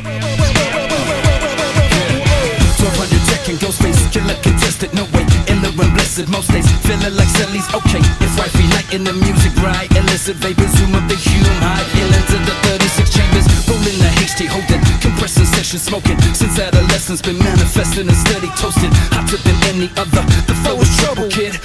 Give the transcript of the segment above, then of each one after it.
Ghost face, killer contested, no way, iller and blessed. Most days feeling like Sally's okay. It's wifey night in the music, right? Illicit vapors, zoom up the hume high. Ill into the 36 chambers, rolling the HT, holding compressing session, smoking. Since adolescence, been manifesting and steady toasting. Hotter than any other. The flow is trouble, kid.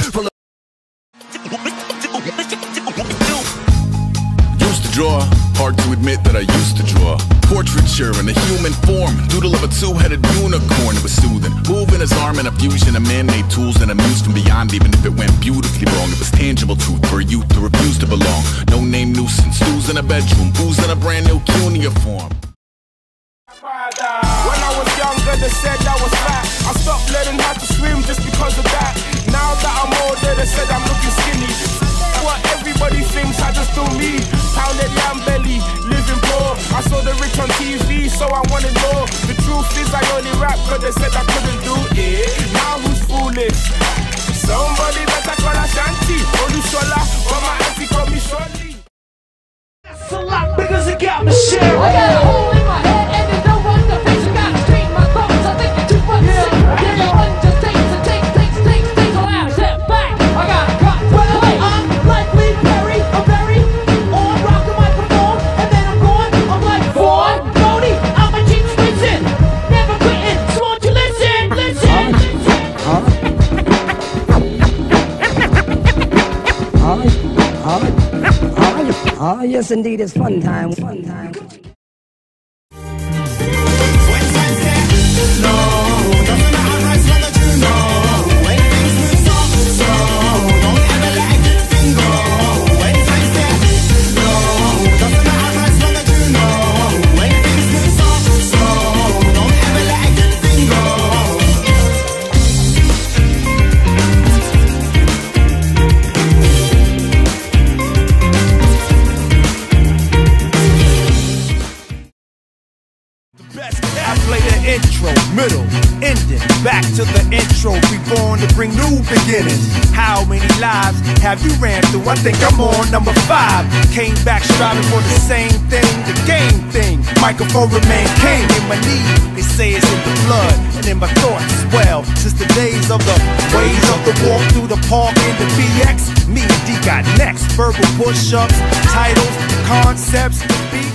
Used to draw, hard to admit that I used to draw. Portraiture in a human form, doodle of a two-headed unicorn. It was soothing, moving his arm in a fusion of man-made tools and a muse from beyond. Even if it went beautifully wrong, it was tangible truth for a youth to refuse to belong. No name nuisance, who's in a bedroom, who's in a brand new cuneiform. When I was younger, they said I was fat. I stopped learning how to swim just because of that. Now that I'm older, they said I'm looking skinny. What everybody thinks, I just do me. Pounded yam belly, living poor. I saw the rich on TV, so I wanted more. The truth is I only rap cause they said I couldn't do it. Now who's foolish? Somebody better call Ashanti Olusola, but my auntie called me Shorty. That's a lot because it got me sharing. I got a hole in my head and it don't run the face. I gotta straighten my thumbs, I think you're too much sick. Then the one just takes a loud step back. I got a cut. Well, I'm like Lee Perry, I'm very on, rock the microphone, and then I'm gone. I'm like Ford, Brody, I'm a cheap switching, never quitting. So won't you listen, listen. Yes, indeed, it's fun time. Fun time. I play the intro, middle, ending, back to the intro. Reborn to bring new beginnings. How many lives have you ran through? I think I'm on number 5. Came back striving for the same thing, the game thing. Microphone remained king in my knee. They say it's in the blood and in my thoughts as well. Since the days of the ways of the walk through the park in the BX, me and D got next. Verbal push-ups, titles, concepts, beats.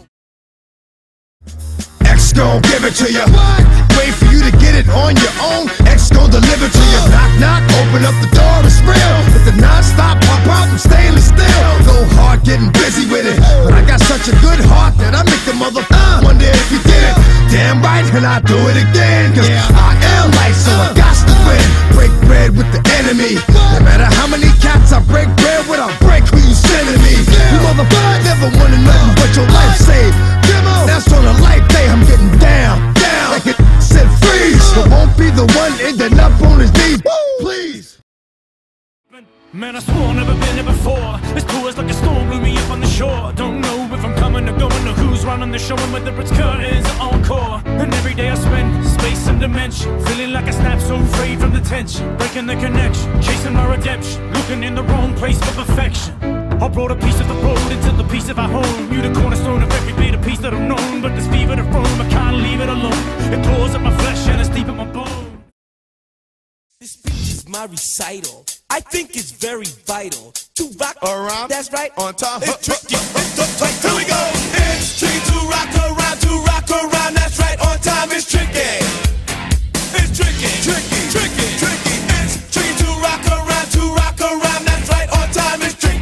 X gon' give it to you. Wait for you to get it on your own. X gon' deliver to you. Knock, knock, open up the door, it's real. With the non-stop pop out from stainless steel. Go hard, getting busy with it. But I got such a good heart that I make the mother wonder if you did it. Damn right, and I do it again. Cause I am life, so I got to win. Break bread with the enemy. No matter how many cats I break bread with, I'll break who you sending me. You motherfucker never wanted nothing but your life saved. That's on a life day, I'm getting down, like it said freeze. So won't be the one ending up on his knees, please. Man, I swore never been here before. This pours like a storm blew me up on the shore. Don't know if I'm coming or going or who's running the show and whether it's curtains or encore. And every day I spend space and dimension, feeling like I snap so afraid from the tension. Breaking the connection, chasing my redemption, looking in the wrong place for perfection. I brought a piece of the road into the piece of our home. You the cornerstone of every bit of piece that I've known. But this fever to roam, I can't leave it alone. It claws at my flesh and it's deep in my bone. This speech is my recital. I think it's very vital to rock around. That's right, on time. It's tricky. Here we go. It's tricky to rock around, to rock around. That's right, on time. It's tricky. It's tricky, tricky, tricky, tricky. It's tricky to rock around, to rock around. That's right, on time. It's tricky.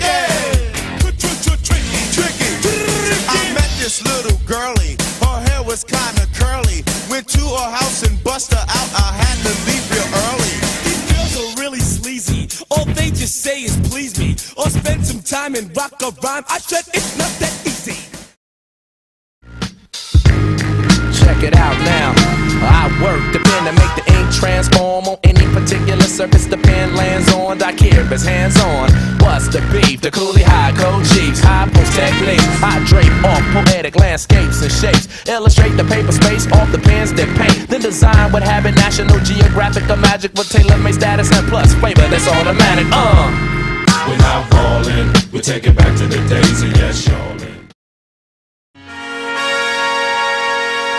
I met this little girlie, her hair was kinda curly. Went to her house and bust her out, I had to leave real early. These girls are really sleazy, all they just say is please me, or spend some time and rock a rhyme. I said it's not that easy. Check it out now. I work the pen to make the ink transform on any particular surface the pen lands on. I care if it's hands on. What's the beef? The coolie high code chiefs, high post techniques. I drape off poetic landscapes and shapes. Illustrate the paper space off the pens that paint. Then design what habit National Geographic or magic with tailor-made status and plus flavor that's automatic. We're not falling. We take it back to the days of yes, y'all.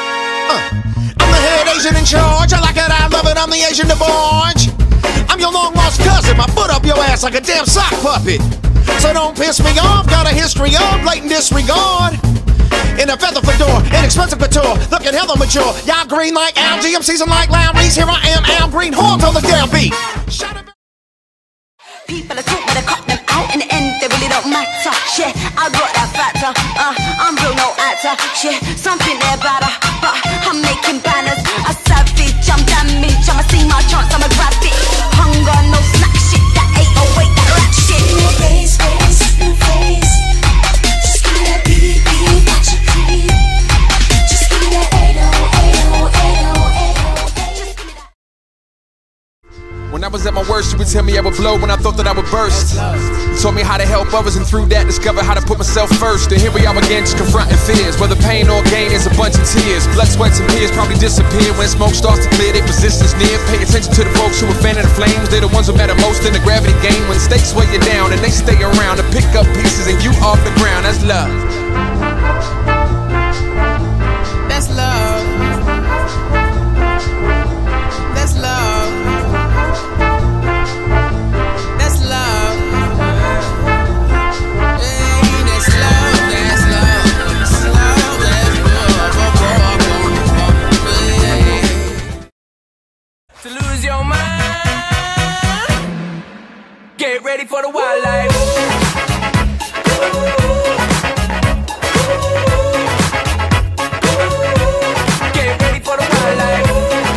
Asian in charge. I like it, I love it, I'm the Asian DeBarge. I'm your long lost cousin, my foot up your ass like a damn sock puppet. So don't piss me off, got a history of blatant disregard. In a feather fedora, inexpensive couture, looking hella mature. Y'all green like algae, I'm seasoned like Lowry's. Here I am, Al Green, horns on the damn beat. People are talking, they cut them out. In the end, they really don't matter. Shit, I got that factor. I'm real, no actor. Shit, something there better, but I'm making banners. A savage, I'm damaged. I'ma see my chance, I'ma grab it. Hunger, no snack shit. That 808, that rap shit. No face, no face. Just give me that beat, watch it creep. Just give me that 8080808. When I was at my worst, you would tell me I would blow when I thought that I would burst. You taught me how to help others, and through that discovered how to put myself first. And here we are again, just confronting fears. Whether pain or gain is a bunch of tears. Blood, sweats, and tears probably disappear when smoke starts to clear. Their position's near. Pay attention to the folks who are fanning the flames. They're the ones who matter most in the gravity game. When stakes weigh you down and they stay around to pick up pieces and you off the ground. That's love. That's love. That's love. To lose your mind, get ready for the wildlife. Get ready for the wildlife.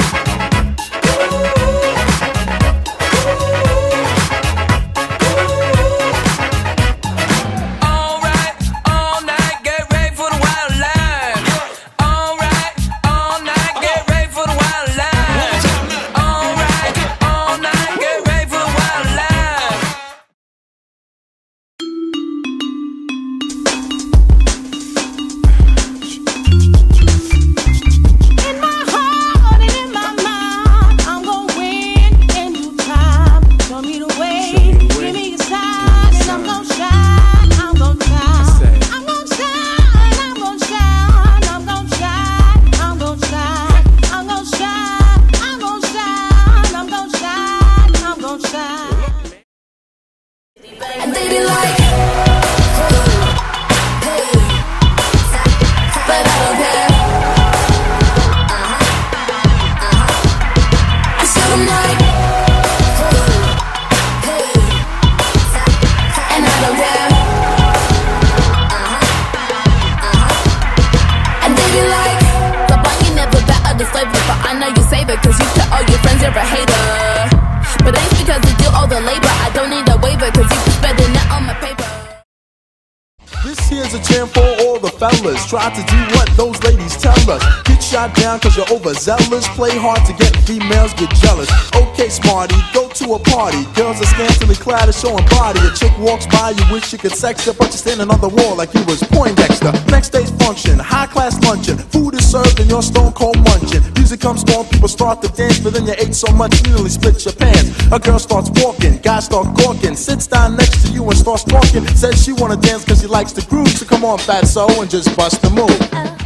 All right, all night, get ready for the wildlife. All right, all night, get ready for the wildlife. And they be like, but I don't care. I said I'm like, and I don't care. And they be like, the bunny never better the flavor, but I know you save it, cause you tell all your friends you're a hater. But thanks because you do all the labor. I don't need a waiver, cause you can spend it on my paper. This here's a jam for all the fellas. Try to do what those ladies tell us. Get shot down cause you're overzealous. Play hard to get females, get jealous. Okay, smarty, go to a party. Girls are scantily clad and showing body. A chick walks by, you wish you could sex her, but you're standing on the wall like you was Poindexter. Next day's function, high class luncheon. Food is served and you're stone cold munching. Music comes on, people start to dance, but then you ate so much you nearly split your pants. A girl starts walking, guys start gawking, sits down next to you and starts talking. Says she wanna dance cause she likes the groove, so come on fatso and just bust the move.